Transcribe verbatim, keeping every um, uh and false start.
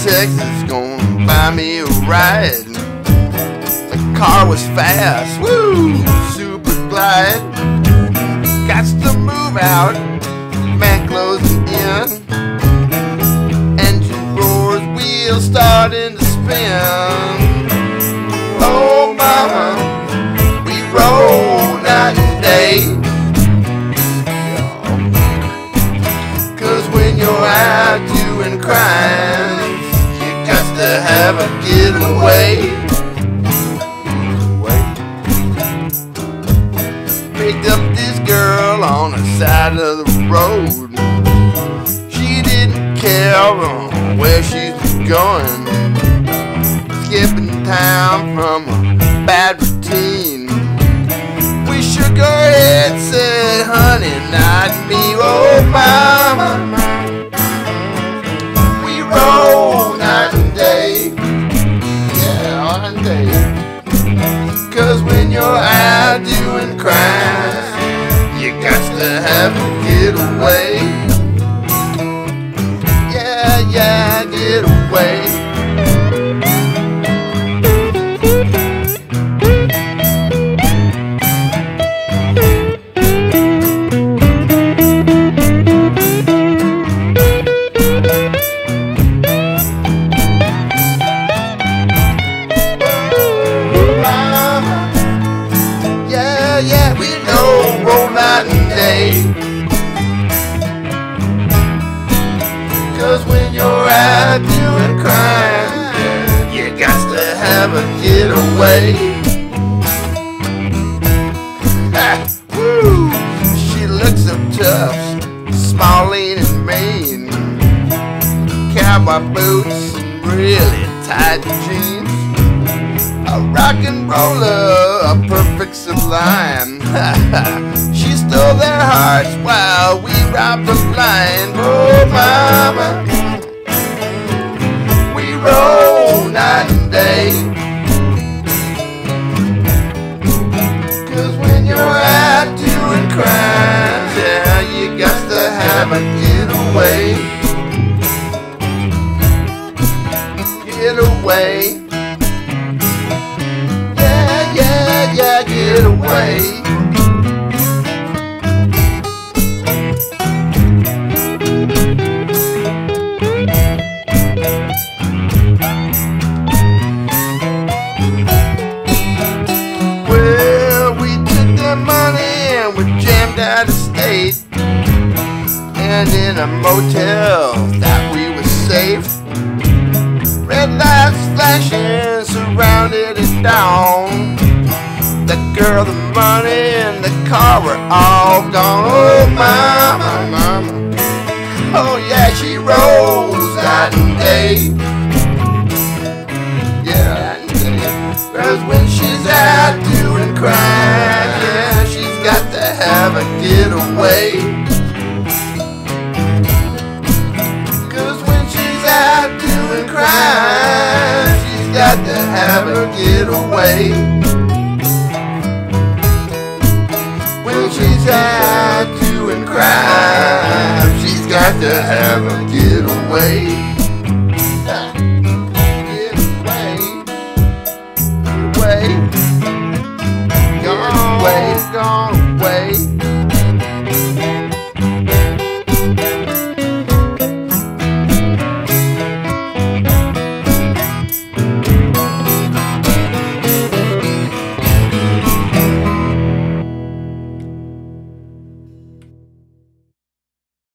Texas, gonna buy me a ride. The car was fast, woo, super glide. Got to move out, man closing in. Engine roars, wheels starting to spin. Oh mama, we roll night and day. Cause when you're out doing crimes, you got to have a getaway. Picked up this girl on the side of the road. She didn't care where she was going. Skipping town from a bad routine. We shook our heads, said, honey, not me, oh mama. We roll night and day, yeah, all day. Cause when you're out doing crimes, you got to have a getaway. Yeah, yeah, get away. Yeah, we know roll night and day. Cause when you're out doing crime, you got to have a getaway. Ah, woo! She looks so tough, small, lean and mean. Cowboy boots and really tight jeans. A rock and roller, a perfect sublime. She stole their hearts while we robbed them blind. Oh mama, we roll night and day. Cause when you're out doing crimes, yeah, you got to have a getaway. Getaway. Yeah, get away. Well, we took their money and we jammed out of state. And in a motel that we were safe. Red lights flashing surrounded it down. The girl, the money, and the car were all gone. Oh mama, mama, oh yeah, she rolls night and day. Yeah, night and day. Cause when she's out doing crime, yeah, she's got to have a getaway. Cause when she's out doing crime, she's got to have a getaway. When she's out doing crime, she's got to have a getaway.